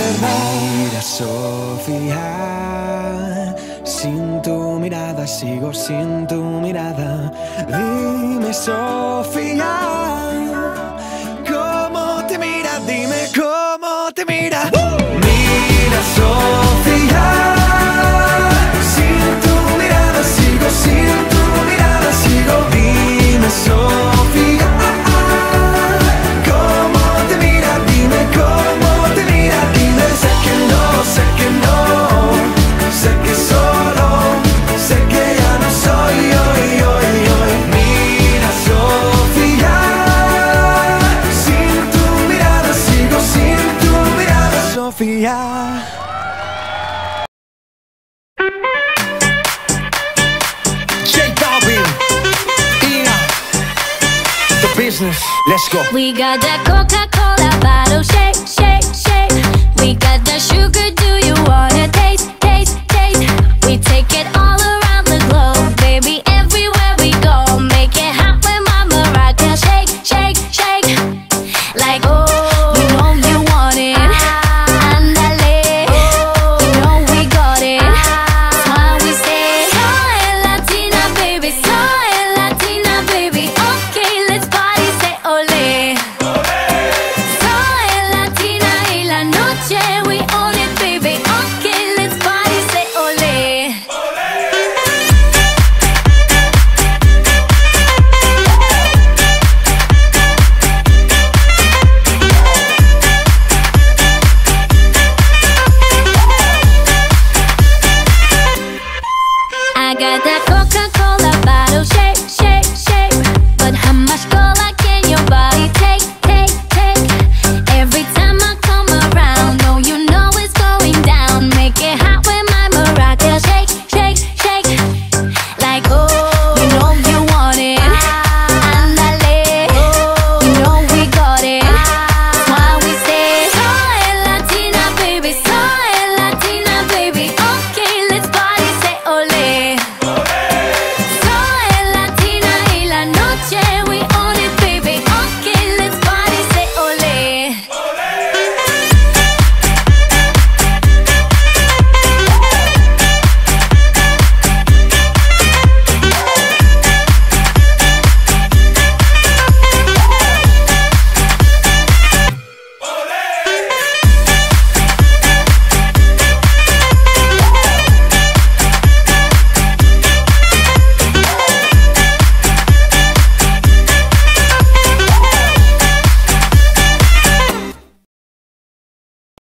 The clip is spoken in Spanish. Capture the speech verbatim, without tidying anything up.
Mira, Sofía, sin tu mirada sigo sin tu mirada. Dime, Sofía, ¿cómo te mira? Dime cómo te mira. Mira, Sofía, sin tu mirada sigo, sin tu mirada sigo. Dime, Sofía, ¿cómo te mira? Dime cómo te mira. Dime, sé que no, sé que no, sé que solo, sé que ya no soy hoy, hoy, hoy. Mira, Sofía, sin tu mirada sigo, sin tu mirada, Sofía. J Balvin, Ina, The Business, let's go. We got that Coca-Cola bottle, shake, shake, shake. We got